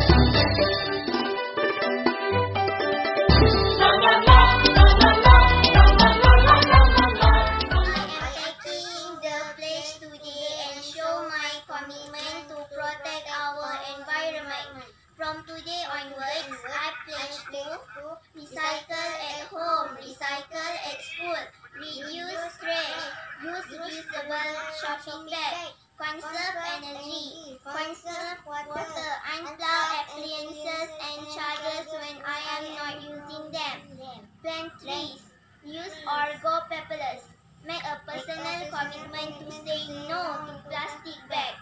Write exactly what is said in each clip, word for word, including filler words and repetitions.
From today onwards, I pledge to recycle at home, recycle at school, reduce trash, use reusable shopping bag, conserve energy, conserve water, unplug appliances and chargers when I am not using them, plant trees, use or go paperless, make a personal commitment to say no to plastic bags.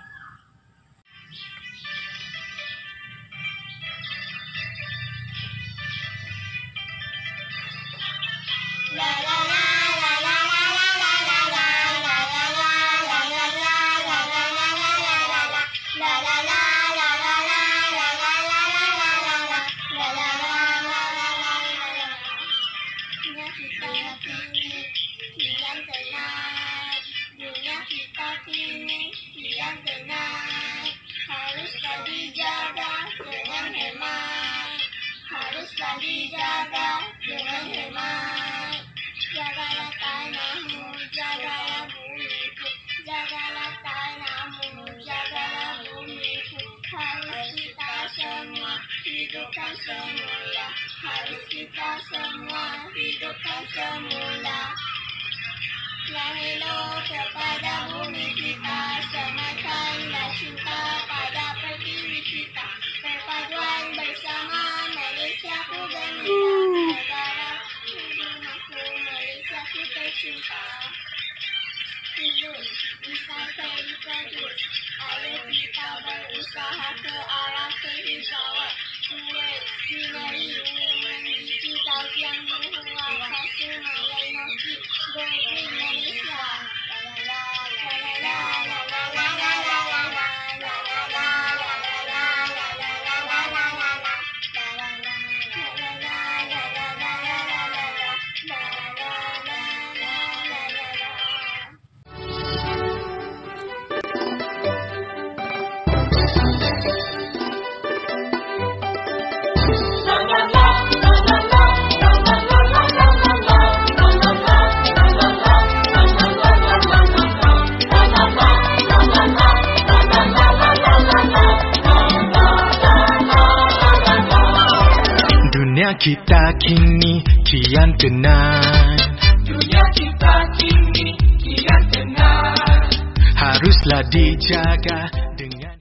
La la la la la la la la la la la la la la la la la la la Dunia kita kini kian tenang, dunia kita kini kian tenang, haruslah dijaga dengan hemat, haruslah dijaga dengan hemat. Jagalah tanahmu, jagalah bumiku, jagalah tanahmu, jagalah bumiku. Harus kita semua hidupkan semula, harus kita semua hidupkan semula. Yang elok kepada bumi kita, semakanlah cinta pada pertiwi kita. Perpaduan bersama Malaysiaku gemilang, negara rumahku Malaysiaku tercinta. Reuse, recycle, reproduce. Ayo kita berusaha ke arah kehijauan. Towards greenery, women di Zaujiang Nuhua, Kasu Malay Noki, Go Green Malaysia. La la la la la la la la la la la la la la la Dunia kita kini kian tenang, dunia kita kini kian tenang, haruslah dijaga dengan